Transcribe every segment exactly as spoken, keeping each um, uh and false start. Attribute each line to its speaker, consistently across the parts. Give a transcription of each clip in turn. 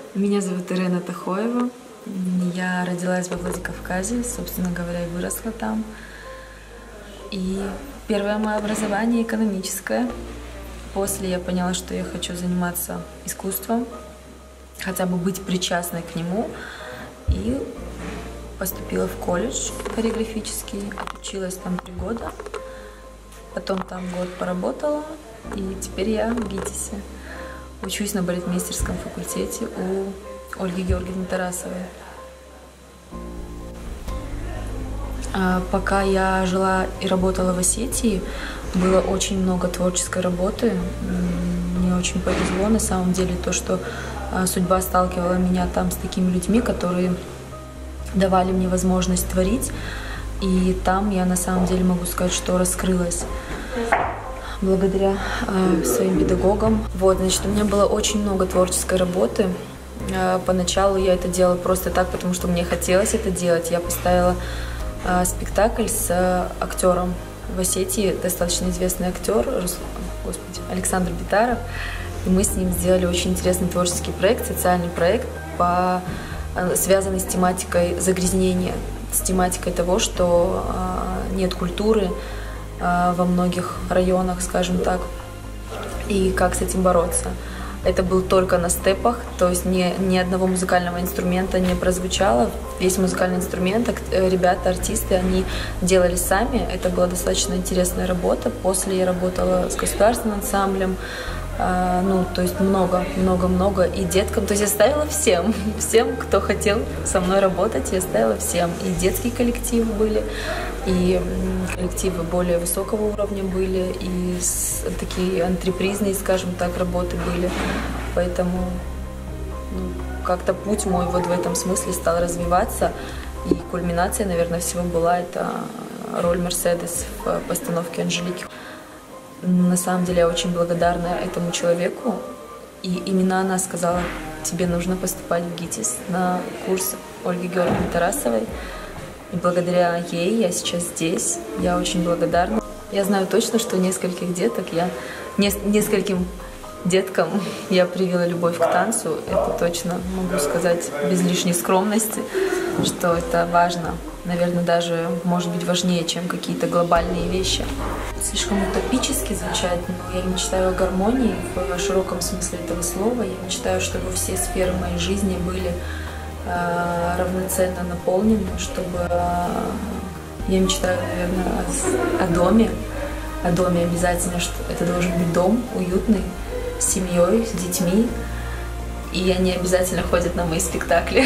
Speaker 1: Меня зовут Ирена Тахоева. Я родилась во Владикавказе, собственно говоря, и выросла там. И первое мое образование экономическое. После я поняла, что я хочу заниматься искусством, хотя бы быть причастной к нему. И поступила в колледж хореографический, отучилась там три года. Потом там год поработала, и теперь я в ГИТИСе. Учусь на балетмейстерском факультете у Ольги Георгиевны Тарасовой. Пока я жила и работала в Осетии, было очень много творческой работы. Мне очень повезло, на самом деле, то, что судьба сталкивала меня там с такими людьми, которые давали мне возможность творить. И там я, на самом деле, могу сказать, что раскрылась благодаря э, своим педагогам. Вот, значит, у меня было очень много творческой работы. Э, поначалу я это делала просто так, потому что мне хотелось это делать. Я поставила э, спектакль с э, актером в Осетии, достаточно известный актер, господи, Александр Битаров. И мы с ним сделали очень интересный творческий проект, социальный проект, по, э, связанный с тематикой загрязнения, с тематикой того, что э, нет культуры во многих районах, скажем так, и как с этим бороться. Это был только на степах, то есть ни, ни одного музыкального инструмента не прозвучало. Весь музыкальный инструмент ребята, артисты, они делали сами. Это была достаточно интересная работа. После я работала с государственным ансамблем, ну, то есть много, много, много и деткам. То есть я ставила всем, всем, кто хотел со мной работать, я ставила всем. И детские коллективы были, и коллективы более высокого уровня были, и такие антрепризные, скажем так, работы были. Поэтому ну, как-то путь мой вот в этом смысле стал развиваться. И кульминация, наверное, всего была это роль Мерседес в постановке Анжелики. На самом деле я очень благодарна этому человеку, и именно она сказала: тебе нужно поступать в ГИТИС на курс Ольги Георгиевны Тарасовой. И благодаря ей я сейчас здесь, я очень благодарна. Я знаю точно, что нескольких деток я, не, нескольким деткам я привила любовь к танцу. Это точно могу сказать без лишней скромности, что это важно. Наверное, даже, может быть, важнее, чем какие-то глобальные вещи. Слишком утопически звучать, но я мечтаю о гармонии в широком смысле этого слова. Я мечтаю, чтобы все сферы моей жизни были э, равноценно наполнены, чтобы э, я мечтаю, наверное, о, о доме. О доме обязательно, что это должен быть дом уютный, с семьей, с детьми. И они обязательно ходят на мои спектакли.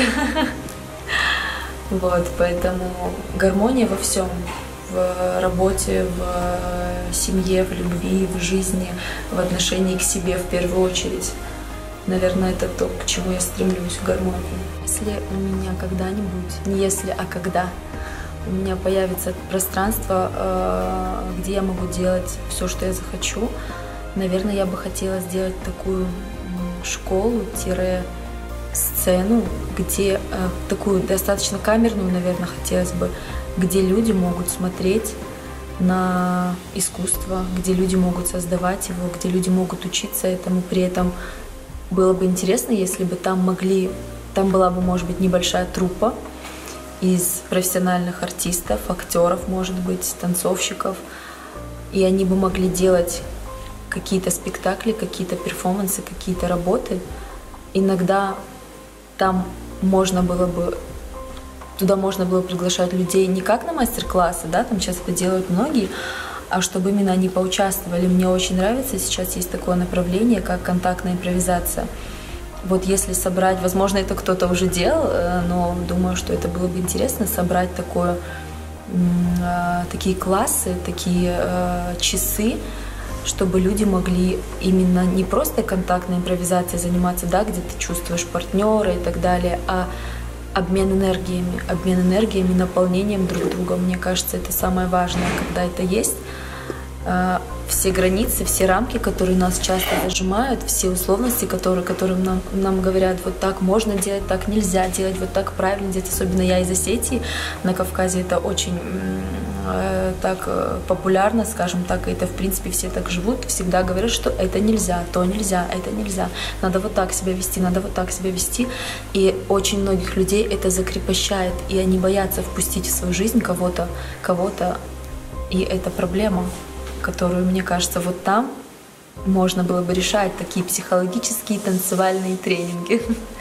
Speaker 1: Вот, поэтому гармония во всем, в работе, в семье, в любви, в жизни, в отношении к себе в первую очередь. Наверное, это то, к чему я стремлюсь, в гармонию. Если у меня когда-нибудь, не если, а когда, у меня появится пространство, где я могу делать все, что я захочу, наверное, я бы хотела сделать такую школу-сцену, где э, такую достаточно камерную, наверное, хотелось бы, где люди могут смотреть на искусство, где люди могут создавать его, где люди могут учиться этому. При этом было бы интересно, если бы там могли, там была бы, может быть, небольшая труппа из профессиональных артистов, актеров, может быть, танцовщиков, и они бы могли делать какие-то спектакли, какие-то перформансы, какие-то работы. Иногда там можно было бы, туда можно было приглашать людей не как на мастер-классы, да, там сейчас это делают многие, а чтобы именно они поучаствовали. Мне очень нравится, сейчас есть такое направление, как контактная импровизация. Вот если собрать, возможно, это кто-то уже делал, но думаю, что это было бы интересно собрать такое, такие классы, такие часы, чтобы люди могли именно не просто контактной импровизацией заниматься, да, где ты чувствуешь партнера и так далее, а обмен энергиями, обмен энергиями, наполнением друг друга. Мне кажется, это самое важное, когда это есть. Все границы, все рамки, которые нас часто зажимают, все условности, которые, которым нам, нам говорят, вот так можно делать, так нельзя делать, вот так правильно делать. Особенно я из Осетии, на Кавказе это очень так популярно, скажем так, и это в принципе все так живут, всегда говорят, что это нельзя, то нельзя, это нельзя, надо вот так себя вести, надо вот так себя вести. И очень многих людей это закрепощает, и они боятся впустить в свою жизнь кого-то, кого-то, и это проблема, которую, мне кажется, вот там можно было бы решать, такие психологические танцевальные тренинги.